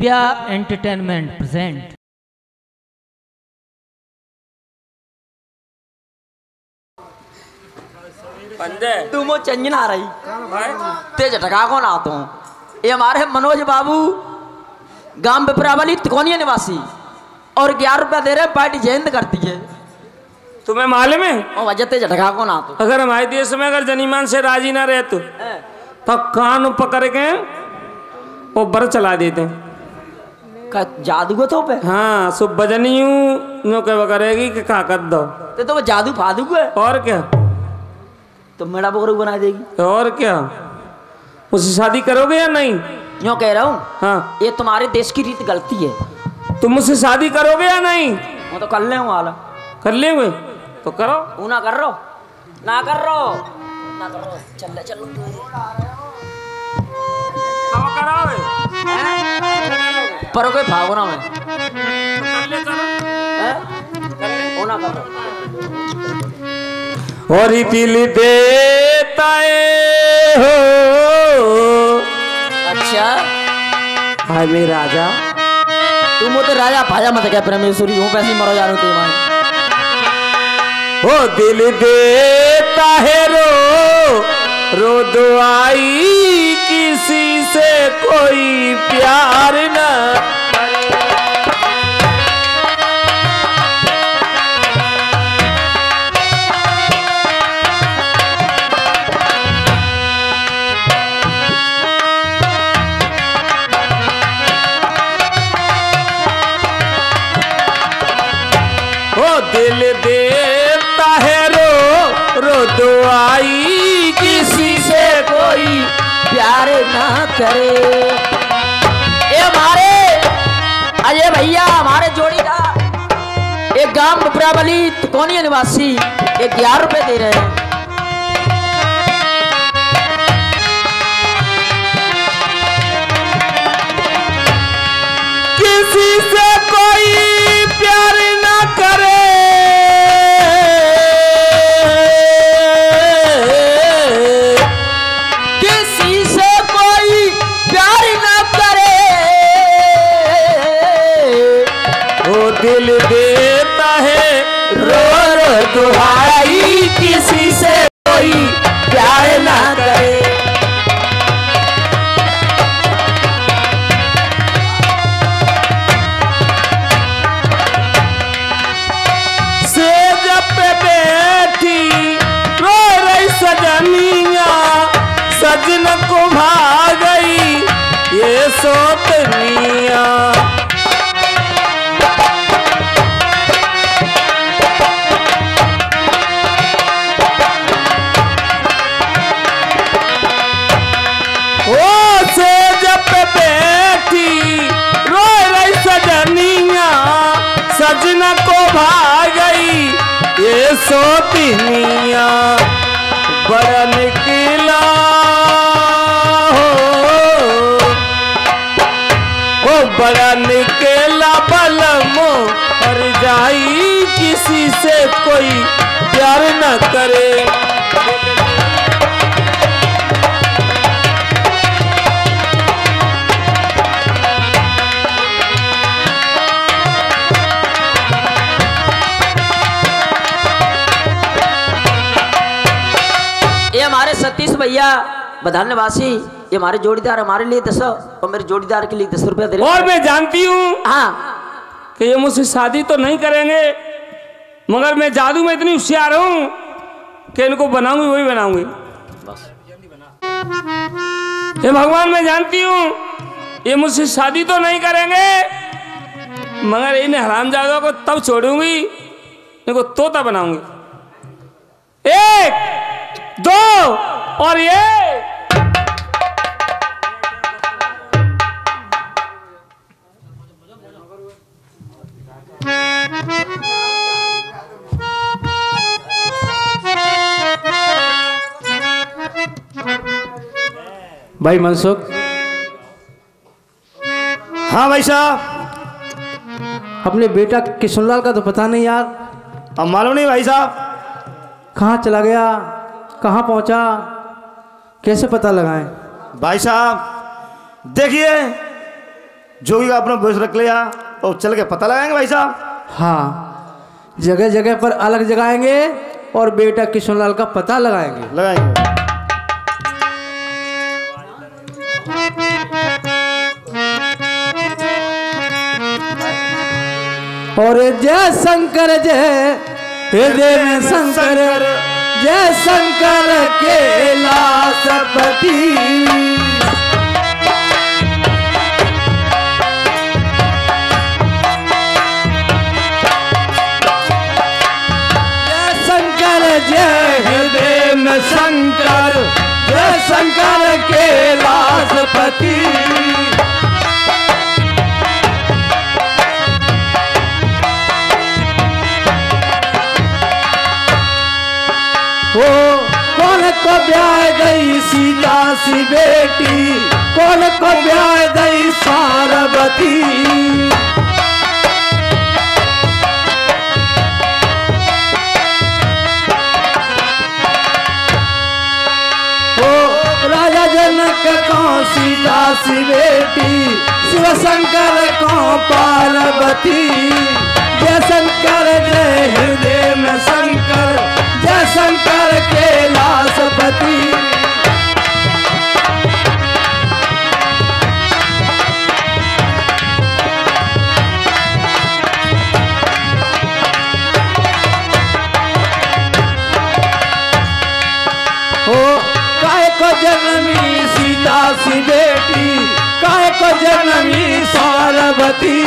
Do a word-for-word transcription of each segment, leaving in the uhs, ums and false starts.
Divya entertainment present. तू मो चंजन आ रही तेज ढका कौन आता हूँ। ये हमारे मनोज बाबू गांव पिपरावली तिकोनिया निवासी और ग्यारह रुपया दे रहे पार्टी जयंत करती है। तुम्हें मालूम है और वजह तेज ढका कौन आता। अगर हमारे देश में अगर जनीमान से राजी ना रहे तो, तो कान पकड़ के वो बर चला देते का जादू तो पे। हाँ सो बजनी यूं क्या करेगी कि का कर दो ते तो वो जादू फादू है। और क्या तो मेरा बोरू बना देगी। और क्या उससे शादी करोगे या नहीं? यूँ कह रहा हूँ हाँ ये तुम्हारे देश की रीत गलती है। तुम मुझसे शादी करोगे या नहीं? वो तो कर ले हूँ वाला कर लेंगे तो करो। वो ना कर रो ना कर रो ना कर रो चल चलो पर कोई भागो ना मैं वो ना कर रो और दिल देता है हो। अच्छा हाय मेरे राजा तुम वो तो राजा भाजा मत क्या परमेश्वरी हूँ पैसे मरो जा रहे हो ओ दिल देता है रो रो दुआई किसी से कोई प्यार न दिल देता है रो रो दुआई किसी से कोई प्यार ना करे। ए हमारे अजय भैया हमारे जोड़ीदार एक गांव पिपरावली तिकोनिया निवासी एक ग्यारह रुपए दे रहे हैं। किसी से कोई प्यार ना करे किसी से कोई प्यार ना करे वो दिल देता है रो रो दुआई किसी से कोई प्यार ना करे। सजन को भाग गई ये सोतनिया ओ से जब बैठी रो रही सजनिया सजन को भाग गई ये सोतनिया बड़ा निकला बड़ा निकला बलमो और जाई किसी से कोई प्यार न करे। ये हमारे सतीश भैया बधान निवासी ये हमारे जोड़ीदार हमारे लिए दस और मेरे जोड़ीदार के लिए दस रुपया दे रहे। और मैं जानती हूँ हाँ कि ये मुझसे शादी तो नहीं करेंगे मगर मैं जादू में इतनी होशियार हूँ कि इनको बनाऊंगी वही बनाऊंगी बस। ये भगवान मैं जानती हूँ ये मुझसे शादी तो नहीं करेंगे मगर इन हरामजादों को तब छोड़ूंगी इनको तोता बनाऊंगी। एक दो और ये भाई मनसुख। हाँ भाई साहब अपने बेटा किशनलाल का तो पता नहीं यार। अब मालूम नहीं भाई साहब कहाँ चला गया कहाँ पहुँचा कैसे पता लगाएं? भाई साहब देखिए जोगी का अपना भविष्य रख लिया और चल के पता लगाएंगे भाई साहब। हाँ, जगह जगह पर अलग जगाएंगे और बेटा किशनलाल का पता लगाएंगे लगाएंगे। और जय शंकर जय हृदय में शंकर, जय शंकर कैलाशपति। जय शंकर जय हृदय में शंकर, जय शंकर कैलाशपति। ओ कौन को ब्याह गई सीता सी बेटी, कौन को ब्याह गई पार्वती। ओ राजा जनक को सीता सी बेटी, शिव शंकर को पार्वती। जय शंकर जय हृदय में शंकर, जय शंकर कैलाशपति। हो काय को जन्मी सीता सी बेटी, काय को जन्मी पार्वती।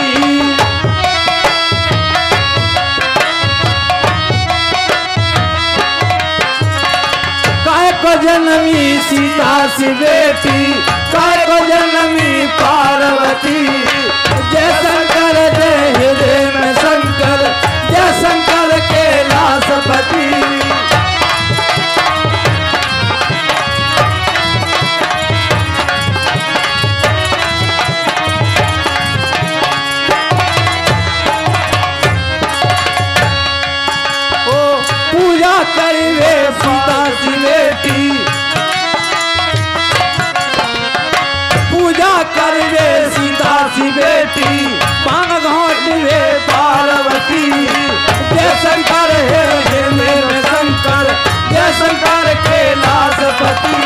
काय को जन्मी सीता सी बेटी, काय को जन्मी पार्वती। जय शंकर जय हृदय में शंकर, जय शंकर कैलाशपति। पूजा करिवे सीता सी बेटी, पूजा करिवे सीता सी बेटी। मांग घोटिवे पार्वती। जय शंकर हे हृदय में शंकर, जय शंकर कैलाशपति।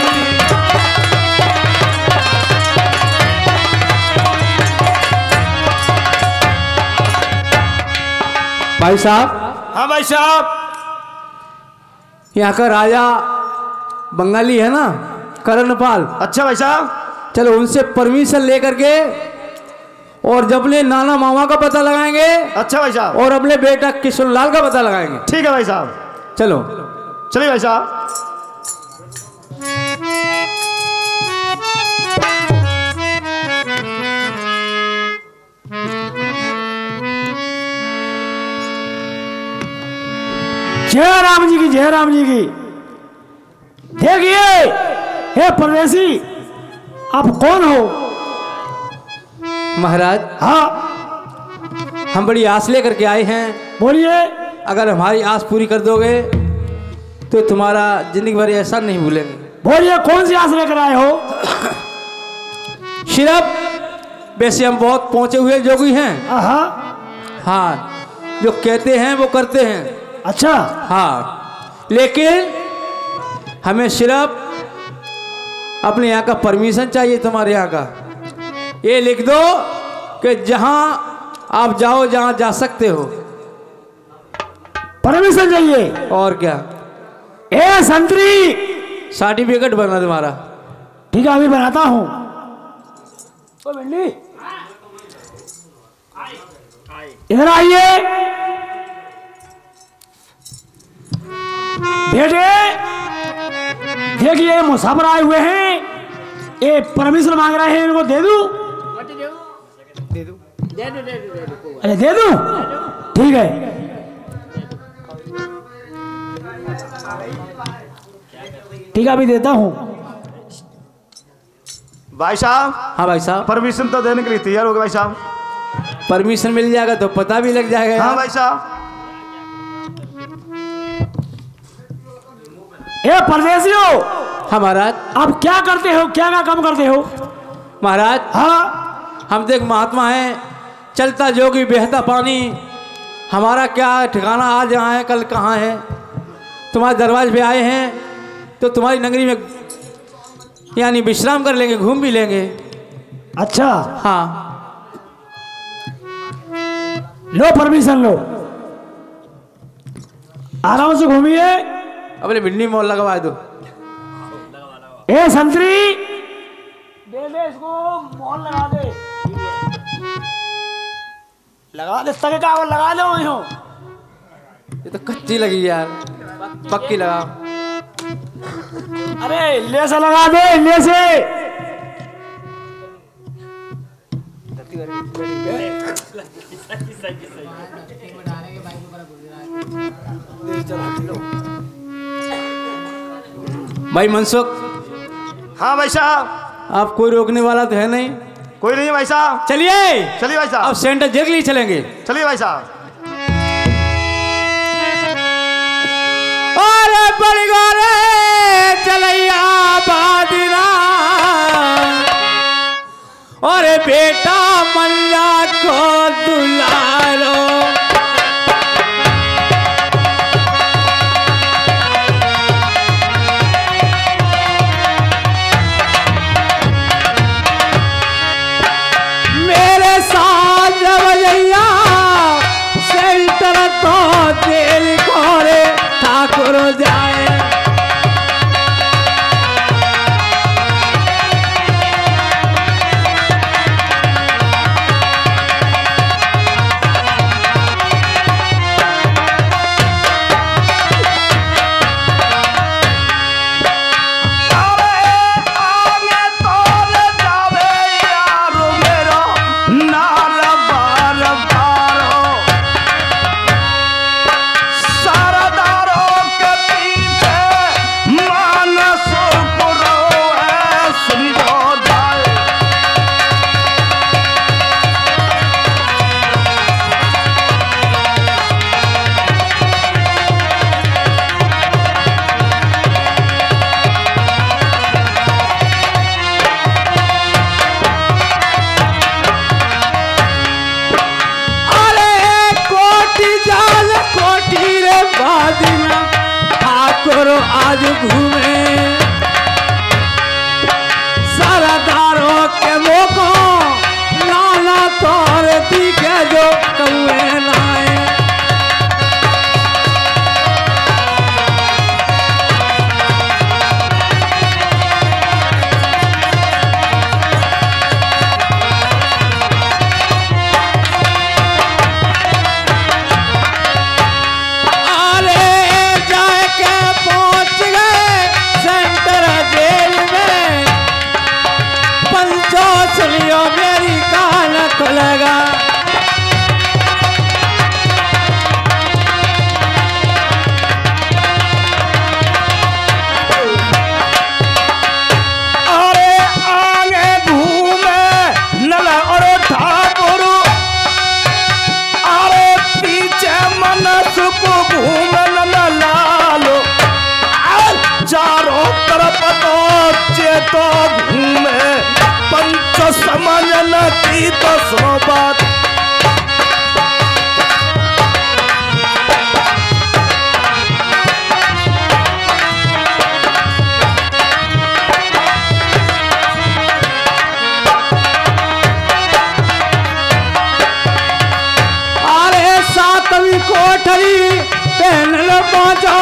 भाई साहब। हाँ भाई साहब। यहाँ का राजा बंगाली है ना, कर्णपाल। अच्छा भाई साहब। चलो उनसे परमिशन लेकर के और जब ले नाना मामा का पता लगाएंगे। अच्छा भाई साहब। और अपने बेटा किशनलाल का पता लगाएंगे। ठीक है भाई साहब। चलो चलिए भाई साहब। जय राम जी की, जय राम जी की। देखिए हे परदेसी, आप कौन हो? महाराज। हाँ हम बड़ी आस लेकर के आए हैं। बोलिए। अगर हमारी आस पूरी कर दोगे तो तुम्हारा जिंदगी भर ऐसा नहीं भूलेंगे। बोलिए कौन सी आस लेकर आए हो? सिर्फ वैसे हम बहुत पहुंचे हुए जोगी हैं। हाँ हाँ, जो कहते हैं वो करते हैं। अच्छा। हाँ, लेकिन हमें सिर्फ अपने यहाँ का परमिशन चाहिए। तुम्हारे यहाँ का ये लिख दो कि जहाँ आप जाओ, जहाँ जा सकते हो। परमिशन चाहिए? और क्या? ए संतरी, सर्टिफिकेट बना तुम्हारा। ठीक है, अभी बनाता हूँ। इधर आइए बेटे। देखिए मुसाफिर आए हुए हैं, ये परमिशन मांग रहे हैं, इनको दे दूं? अरे दे दूं? ठीक है। ठीक है, अभी देता हूं। भाई साहब। हाँ भाई साहब। परमिशन तो देने के लिए तैयार हो गए भाई साहब। परमिशन मिल जाएगा तो पता भी लग जाएगा। हाँ भाई साहब। ए परदेसियों। हाँ महाराज। आप क्या करते हो, क्या क्या काम करते हो? महाराज हाँ, हम देख महात्मा हैं, चलता जोगी बहता पानी, हमारा क्या ठिकाना आज यहाँ है कल कहाँ है। तुम्हारे दरवाजे पे आए हैं तो तुम्हारी नगरी में यानी विश्राम कर लेंगे, घूम भी लेंगे। अच्छा हाँ लो परमिशन लो, आराम से घूमिए। अपने भिंडी मोल लगवा दो। ए संतरी दे दे इसको, मोहन लगा दे, लगा दे तक का लगा दो। यूं ये तो कच्ची लगी यार, पक्की लगा। अरे ले से लगा दे, ले से। भाई मनसुख, हाँ भाई साहब, आप कोई रोकने वाला तो है नहीं? कोई नहीं भाई साहब। चलिए चलिए भाई अब साहब, सेंटर जग लिए चलेंगे। चलिए भाई साहब। अरे बड़ी गोरे चलैया बादिरा, अरे बेटा मल्ला को दुलारो। मेरे साथ जवैया सेंटर तो दिल खोरे ठाकुर जाए। ठाकुर आज घूमे सरदारों के मोको, नाना तौर दिखे जो कौए नाए। मेरी कान तो लगा अरे आगे घूमे नला और ठाकुर, अरे पीछे मनस को घूमे नला लालो। चारों तरफ तो चेतो घूमे, पंच समझन की तो सो बात। अरे सातवीं कोठरी पहन लो पहुंचो,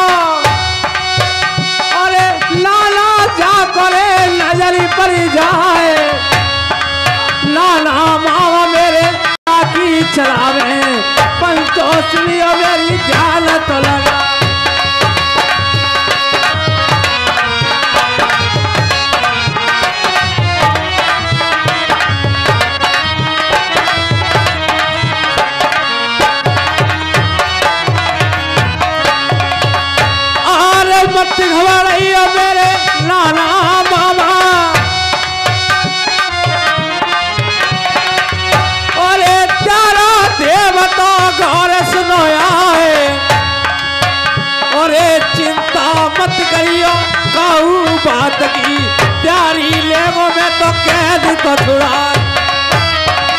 अरे नाना जा करे नजरी पर जाए। नाना मावा मेरे की चलावे, पंचोसलियों मेरी जान तो लगा। अरे मत घबराइए मेरे नाना मामा, देवता घर सुनो आए। और चिंता मत करियो कहू बात की, प्यारी लेगो में तो कैद तो छुड़ा।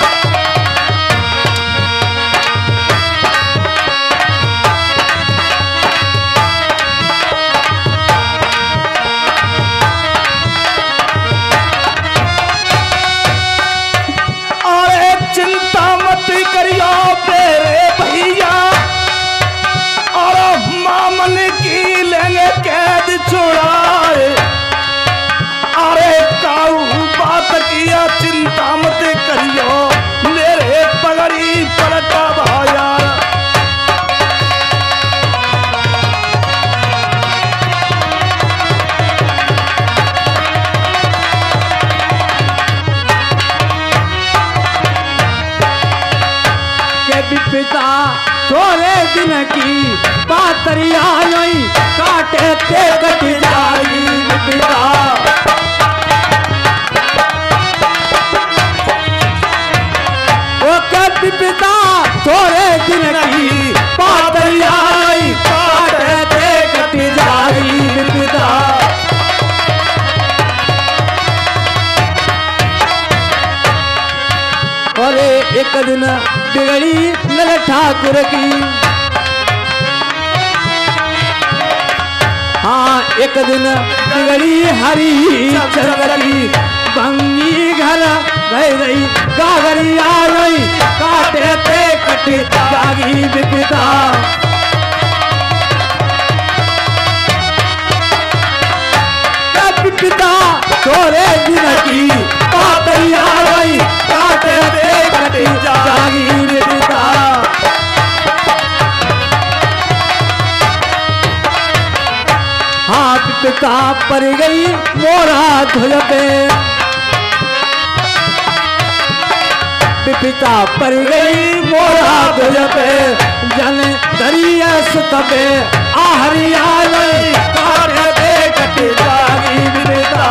की पातरिया नहीं काटे ते कट जाई विपदा। ओ के विपदा थोड़े दिन की पातरिया नहीं काटे ते कट जाई विपदा। और एक दिन बिगड़ी नल ठाकुर की, हाँ एक दिन बिगड़ी हरी चंद्र की बंगी घर रह रही गागरिया नहीं काटे ते कट जागी विपदा। विपदा थोड़े दिन की पातरिया नहीं काटे ते कट जागी विपदा। हाँ विपदा पर गई मोरा धुल पे, विपदा पर गई मोरा धुल पे जन दरिया सुतबे आहरिया नहीं काटे ते कट जागी विपदा।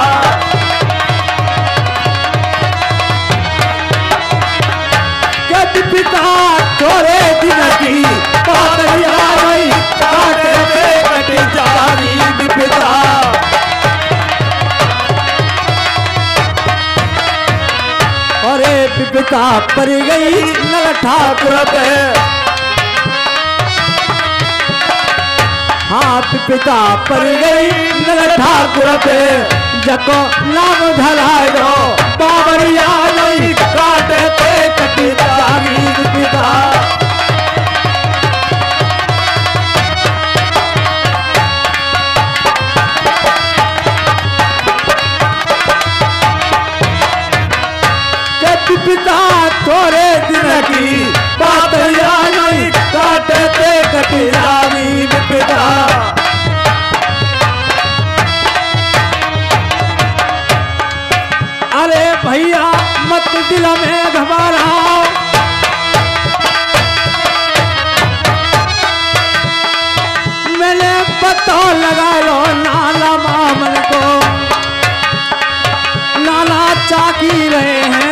विपदा थोड़े दिन की पातरिया नहीं काटे ते कट जागी विपदा। अरे विपदा पर गई नल ठाकुर पे, हाँ विपदा पर गई नल ठाकुर पे जको नाम धरायो बाबरिया नहीं काटे ते कट जागी विपदा। विपदा थोड़े दिन की पातरिया नहीं काटे ते कट जागी विपदा। अरे भैया मत दिल में घबराओ, मैंने पता लगा लो नाला मामल को, नाला चाकी रहे हैं